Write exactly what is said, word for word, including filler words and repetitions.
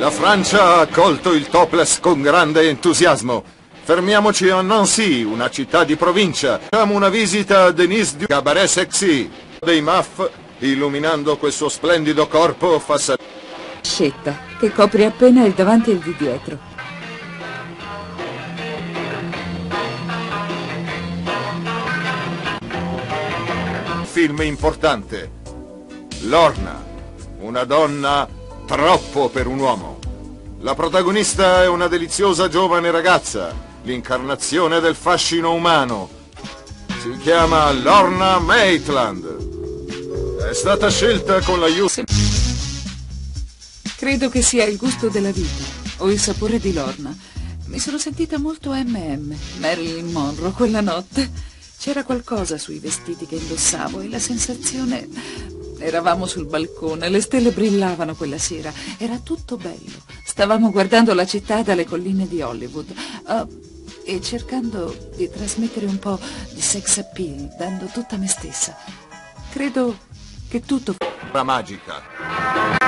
La Francia ha accolto il topless con grande entusiasmo. Fermiamoci a Nancy, una città di provincia. Facciamo una visita a Denise du Cabaret Sexy. Dei M A F, illuminando quel suo splendido corpo, fa salire. Scetta, che copre appena il davanti e il di dietro. Film importante. Lorna, una donna troppo per un uomo. La protagonista è una deliziosa giovane ragazza, l'incarnazione del fascino umano. Si chiama Lorna Maitland. È stata scelta con l'aiuto... Credo che sia il gusto della vita, o il sapore di Lorna. Mi sono sentita molto emme emme, Marilyn Monroe, quella notte. C'era qualcosa sui vestiti che indossavo e la sensazione... Eravamo sul balcone, le stelle brillavano quella sera, era tutto bello. Stavamo guardando la città dalle colline di Hollywood uh, e cercando di trasmettere un po' di sex appeal, dando tutta me stessa. Credo che tutto... magica.